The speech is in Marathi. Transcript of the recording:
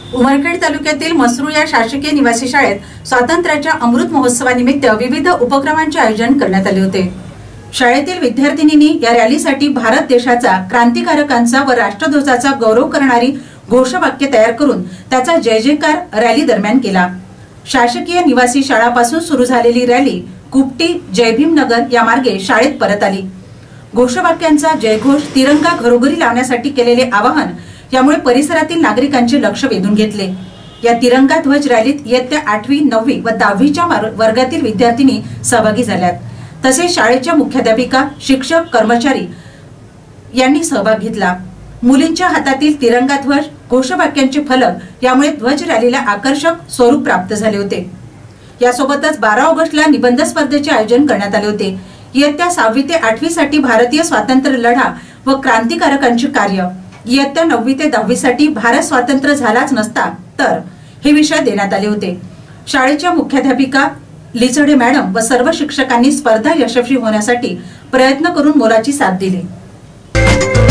उमरखेड तालुक्यातील मसरू या शासकीय निवासी शाळेत स्वातंत्र्याच्या अमृत महोत्सवानिमित्त विविध उपक्रमांचे आयोजन करण्यात आले होते। शाळेतील विद्यार्थिनींनी या रॅलीसाठी भारत देशाचा, क्रांतिकारकांचा व राष्ट्रध्वजाचा गौरव करणारी घोषवाक्य तयार करून त्याचा जय जयकार रॅली दरम्यान केला। शासकीय निवासी शाळापासून सुरू झालेली रॅली कुपटी जयभीमनगर या मार्गे शाळेत परत आली। घोषवाक्यांचा जयघोष, तिरंगा घरोघरी लावण्यासाठी केलेले आवाहन यामुळे परिसरातील नागरिकांचे लक्ष वेधून घेतले। या तिरंगा ध्वज रॅलीत इयत्ता 8वी, 9वी व 10वीच्या वर्गातील विद्यार्थिनी सहभागी झाल्यात। तसेच शाळेच्या मुख्याध्यापिका, शिक्षक, कर्मचारी यांनी सहभाग घेतला। मुलींच्या हातातील तिरंगा ध्वज, घोषवाक्यांचे फलक यामुळे ध्वज रॅलीला आकर्षक स्वरूप प्राप्त झाले होते। यासोबतच 12 ऑगस्टला निबंध स्पर्धेचे आयोजन करण्यात आले होते। इयत्ता 6वी ते 8वी साठी भारतीय स्वातंत्र्य लढा व क्रांतिकारकांचे कार्य, इयत्ता 9वी ते 10वी साठी भारत स्वातंत्र्य झालाच नसता तर हे विषय देण्यात आले होते। शाळेच्या मुख्याध्यापिका लिचडे मॅडम व सर्व शिक्षकांनी स्पर्धा यशस्वी होण्यासाठी प्रयत्न करून मोलाची साथ दिली।